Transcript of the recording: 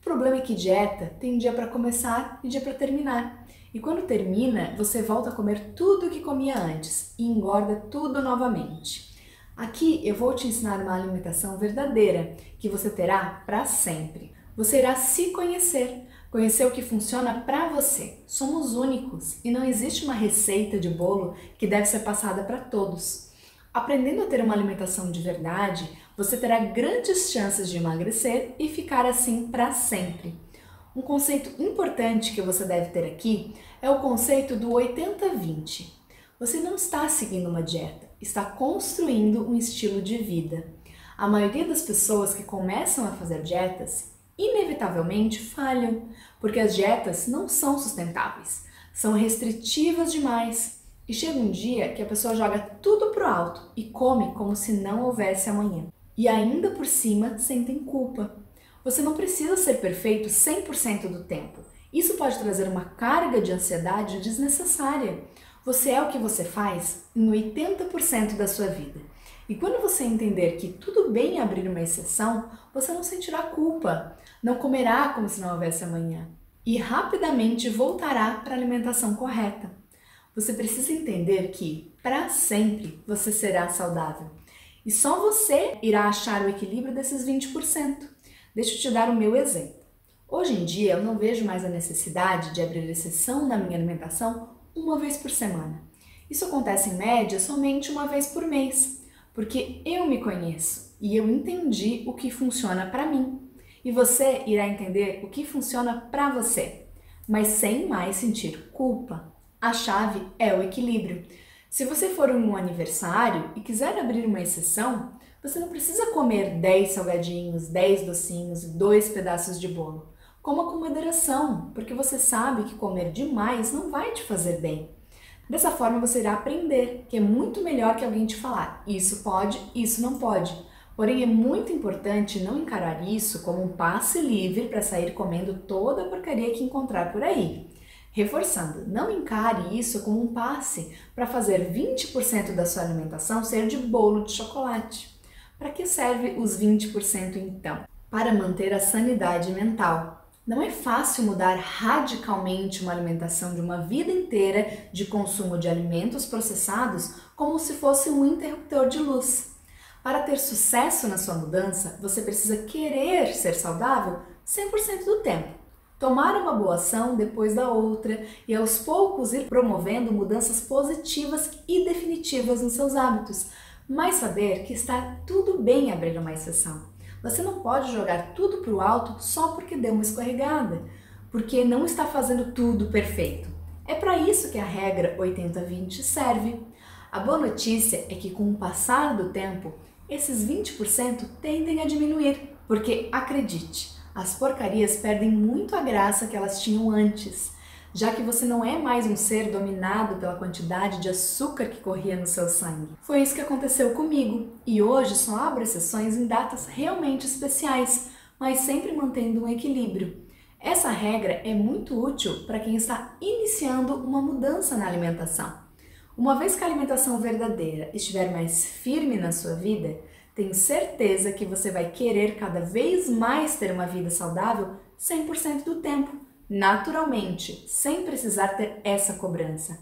problema é que dieta tem dia para começar e dia para terminar. E quando termina, você volta a comer tudo o que comia antes e engorda tudo novamente. Aqui eu vou te ensinar uma alimentação verdadeira que você terá para sempre. Você irá se conhecer o que funciona para você. Somos únicos e não existe uma receita de bolo que deve ser passada para todos. Aprendendo a ter uma alimentação de verdade, você terá grandes chances de emagrecer e ficar assim para sempre. Um conceito importante que você deve ter aqui é o conceito do 80-20. Você não está seguindo uma dieta, está construindo um estilo de vida. A maioria das pessoas que começam a fazer dietas, inevitavelmente falham, porque as dietas não são sustentáveis, são restritivas demais. E chega um dia que a pessoa joga tudo pro alto e come como se não houvesse amanhã. E ainda por cima sentem culpa. Você não precisa ser perfeito 100% do tempo. Isso pode trazer uma carga de ansiedade desnecessária. Você é o que você faz em 80% da sua vida. E quando você entender que tudo bem abrir uma exceção, você não sentirá culpa, não comerá como se não houvesse amanhã e rapidamente voltará para a alimentação correta. Você precisa entender que, para sempre, você será saudável. E só você irá achar o equilíbrio desses 20%. Deixa eu te dar o meu exemplo. Hoje em dia, eu não vejo mais a necessidade de abrir exceção na minha alimentação uma vez por semana. Isso acontece em média somente uma vez por mês, porque eu me conheço e eu entendi o que funciona para mim. E você irá entender o que funciona para você, mas sem mais sentir culpa. A chave é o equilíbrio. Se você for um aniversário e quiser abrir uma exceção, você não precisa comer 10 salgadinhos, 10 docinhos e 2 pedaços de bolo. Coma com moderação, porque você sabe que comer demais não vai te fazer bem. Dessa forma você irá aprender que é muito melhor que alguém te falar isso pode, isso não pode. Porém é muito importante não encarar isso como um passe livre para sair comendo toda a porcaria que encontrar por aí. Reforçando, não encare isso como um passe para fazer 20% da sua alimentação ser de bolo de chocolate. Para que serve os 20% então? Para manter a sanidade mental. Não é fácil mudar radicalmente uma alimentação de uma vida inteira de consumo de alimentos processados como se fosse um interruptor de luz. Para ter sucesso na sua mudança, você precisa querer ser saudável 100% do tempo. Tomar uma boa ação depois da outra e aos poucos ir promovendo mudanças positivas e definitivas nos seus hábitos, mas saber que está tudo bem abrir uma exceção. Você não pode jogar tudo para o alto só porque deu uma escorregada, porque não está fazendo tudo perfeito. É para isso que a regra 80-20 serve. A boa notícia é que com o passar do tempo, esses 20% tendem a diminuir, porque acredite, as porcarias perdem muito a graça que elas tinham antes, já que você não é mais um ser dominado pela quantidade de açúcar que corria no seu sangue. Foi isso que aconteceu comigo, e hoje só abro exceções em datas realmente especiais, mas sempre mantendo um equilíbrio. Essa regra é muito útil para quem está iniciando uma mudança na alimentação. Uma vez que a alimentação verdadeira estiver mais firme na sua vida, tenho certeza que você vai querer cada vez mais ter uma vida saudável 100% do tempo, naturalmente, sem precisar ter essa cobrança.